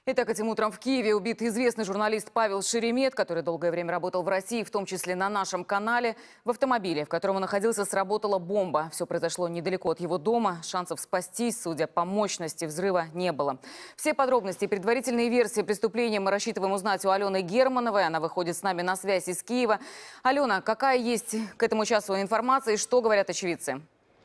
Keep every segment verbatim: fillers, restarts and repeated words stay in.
Итак, этим утром в Киеве убит известный журналист Павел Шеремет, который долгое время работал в России, в том числе на нашем канале. В автомобиле, в котором он находился, сработала бомба. Все произошло недалеко от его дома. Шансов спастись, судя по мощности взрыва, не было. Все подробности и предварительные версии преступления мы рассчитываем узнать у Алены Германовой. Она выходит с нами на связь из Киева. Алена, какая есть к этому часу информация и что говорят очевидцы?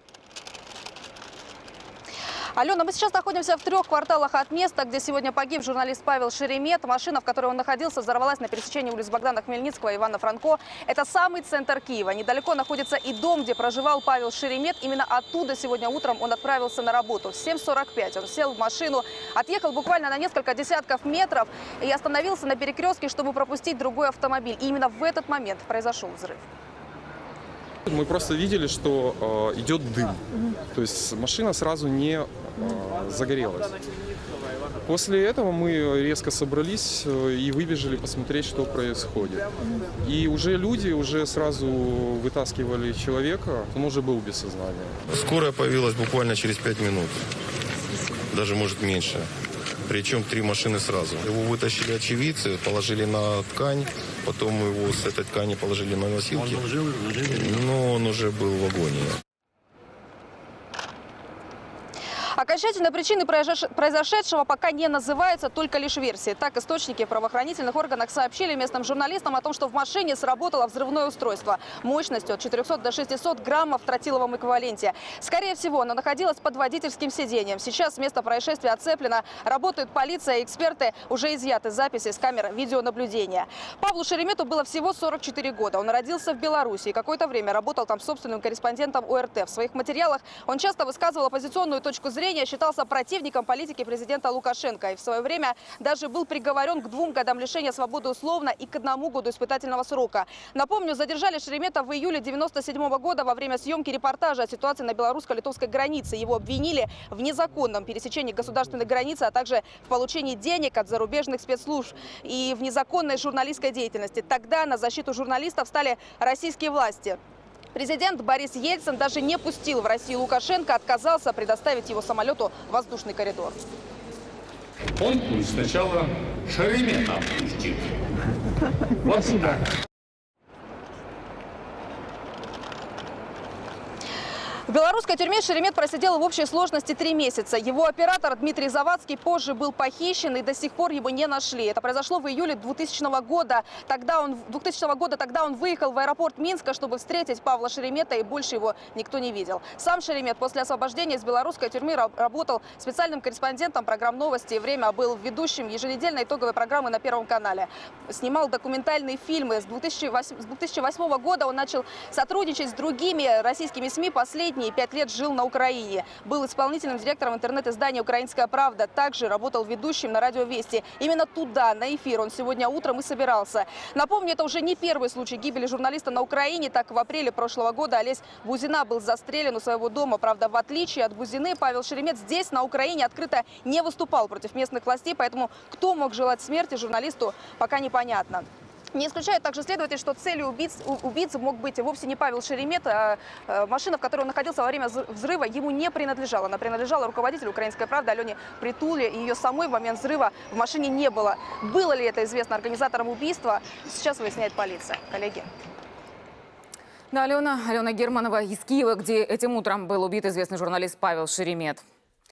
Алена, мы сейчас находимся в трех кварталах от места, где сегодня погиб журналист Павел Шеремет. Машина, в которой он находился, взорвалась на пересечении улиц Богдана Хмельницкого и Ивана Франко. Это самый центр Киева. Недалеко находится и дом, где проживал Павел Шеремет. Именно оттуда сегодня утром он отправился на работу. В семь сорок пять он сел в машину, отъехал буквально на несколько десятков метров и остановился на перекрестке, чтобы пропустить другой автомобиль. И именно в этот момент произошел взрыв. Мы просто видели, что э, идет дым, то есть машина сразу не э, загорелась. После этого мы резко собрались э, и выбежали посмотреть, что происходит. И уже люди уже сразу вытаскивали человека, он уже был без сознания. Скорая появилась буквально через пять минут, даже может меньше. Причем три машины сразу. Его вытащили очевидцы, положили на ткань, потом его с этой ткани положили на носилки, но он уже был в агонии. Окончательной причины произошедшего пока не называются, только лишь версии. Так, источники в правоохранительных органах сообщили местным журналистам о том, что в машине сработало взрывное устройство мощностью от четырёхсот до шестисот граммов в тротиловом эквиваленте. Скорее всего, оно находилось под водительским сиденьем. Сейчас место происшествия оцеплено. Работает полиция и эксперты. Уже изъяты записи с камер видеонаблюдения. Павлу Шеремету было всего сорок четыре года. Он родился в Беларуси и какое-то время работал там собственным корреспондентом о эр тэ. В своих материалах он часто высказывал оппозиционную точку зрения, считался противником политики президента Лукашенко и в свое время даже был приговорен к двум годам лишения свободы условно и к одному году испытательного срока. Напомню, задержали Шеремета в июле девяносто седьмого года во время съемки репортажа о ситуации на белорусско-литовской границе. Его обвинили в незаконном пересечении государственной границы, а также в получении денег от зарубежных спецслужб и в незаконной журналистской деятельности. Тогда на защиту журналистов стали российские власти. Президент Борис Ельцин даже не пустил в Россию Лукашенко, отказался предоставить его самолету воздушный коридор. Он пусть сначала Шеремета отпустит. Вот сюда. В белорусской тюрьме Шеремет просидел в общей сложности три месяца. Его оператор Дмитрий Завадский позже был похищен и до сих пор его не нашли. Это произошло в июле двухтысячного года. Тогда он, двухтысячного года тогда он выехал в аэропорт Минска, чтобы встретить Павла Шеремета, и больше его никто не видел. Сам Шеремет после освобождения из белорусской тюрьмы работал специальным корреспондентом программ «Новости» и «Время», был ведущим еженедельной итоговой программы на Первом канале. Снимал документальные фильмы. С две тысячи восьмого года он начал сотрудничать с другими российскими СМИ. Последний и пять лет жил на Украине. Был исполнительным директором интернет-издания «Украинская правда». Также работал ведущим на радио «Вести». Именно туда, на эфир, он сегодня утром и собирался. Напомню, это уже не первый случай гибели журналиста на Украине. Так, в апреле прошлого года Олесь Бузина был застрелен у своего дома. Правда, в отличие от Бузины, Павел Шеремет здесь, на Украине, открыто не выступал против местных властей. Поэтому кто мог желать смерти журналисту, пока непонятно. Не исключает также следователь, что целью убийц, убийцы мог быть вовсе не Павел Шеремет, а машина, в которой он находился во время взрыва, ему не принадлежала. Она принадлежала руководителю «Украинской правды» Алене Притуле, и ее самой в момент взрыва в машине не было. Было ли это известно организаторам убийства, сейчас выясняет полиция. Коллеги. Да, Алена, Алена Германова из Киева, где этим утром был убит известный журналист Павел Шеремет.